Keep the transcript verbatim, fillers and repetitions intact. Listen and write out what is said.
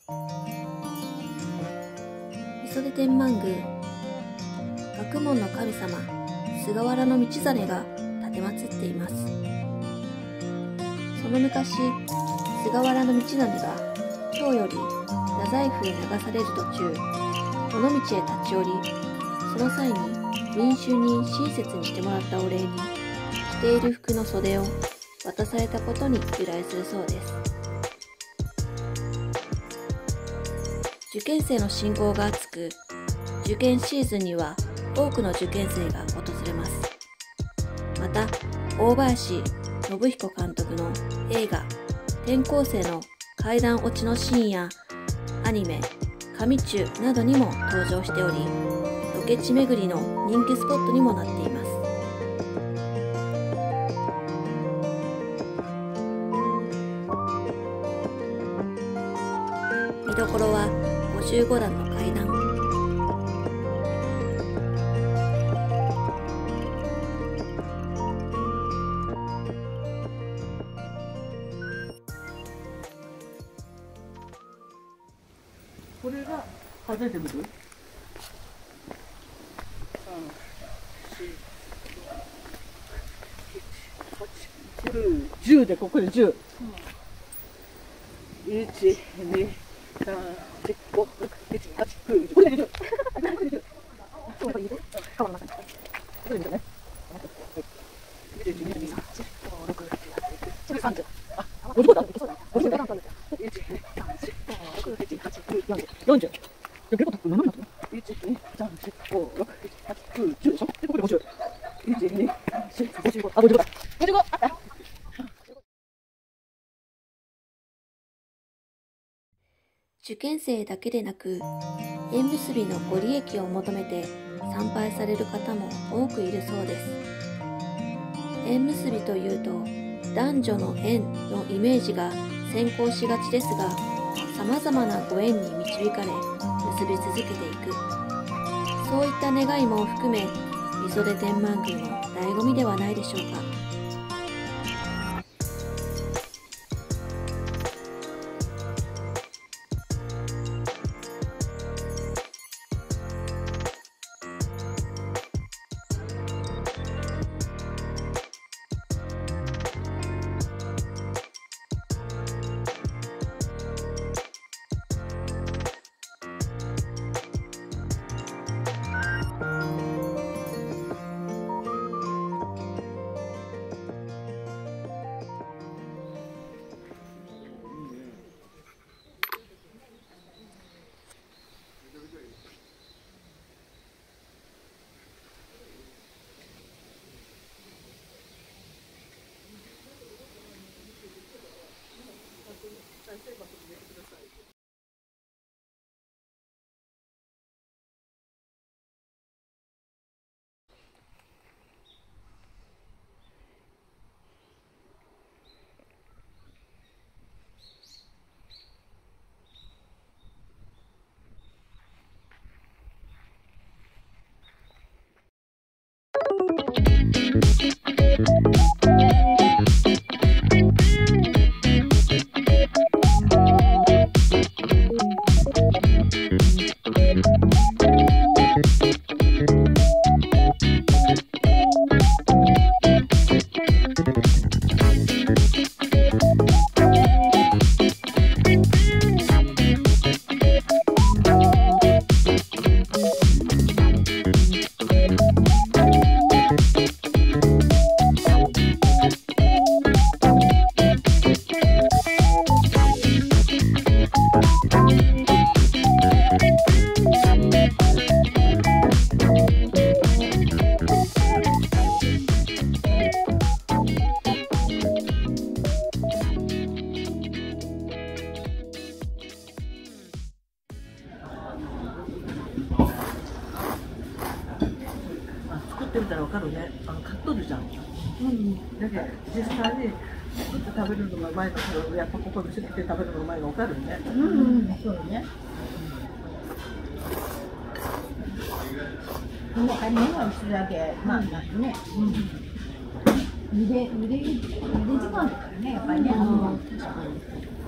磯出天満宮、学問の神様菅原道真が奉っています。その昔、菅原道真が京より太宰府へ流される途中、この道へ立ち寄り、その際に民衆に親切にしてもらったお礼に、着ている服の袖を渡されたことに由来するそうです。受験生の信号が厚く、受験シーズンには多くの受験生が訪れます。また、大林信彦監督の映画「転校生」の階段落ちのシーンやアニメ「神中」などにも登場しており、ロケ地巡りの人気スポットにもなっています。見どころはごじゅうごだんの階段。 これが初めて見る？じゅうでここでじゅう。いち、に、さん、よん、ご、ろく、なな、はち、きゅう、じゅう。これでじゅう。これでじゅう。これでじゅう。川の中に。これでじゅうね。いち、に、さん、よん、ご、ろく、なな、はち、きゅう、じゅう。さんじゅう。あ、ごじゅうごだ。いけそうだね。ごじゅうごだ。いち、に、さん、よん、ご、ろく、なな、はち、きゅう、よんじゅう。よんじゅう。結構たくなるな。いち、に、さん、よん、ご、ろく、なな、はち、きゅう、じゅうでしょ。で、ここでごじゅう。いち、に、さん、よん、ごじゅうご。あ、ごじゅうごだ。ごじゅうご。あった。 受験生だけでなく、縁結びのご利益を求めて参拝される方も多くいるそうです。縁結びというと、男女の縁のイメージが先行しがちですが、様々なご縁に導かれ、結び続けていく。そういった願いも含め、磯出天満宮の醍醐味ではないでしょうか。 ってみたらわかるね。あの買っとるじゃん。うん。だけど実際に作って食べるのがうまいのとやっぱここで知って食べるのがうまいのわかるね。うんうん、そうね。このカニは一緒だけまあなんね。うん。茹で茹で茹で時間だからねやっぱりね。うん、確かに。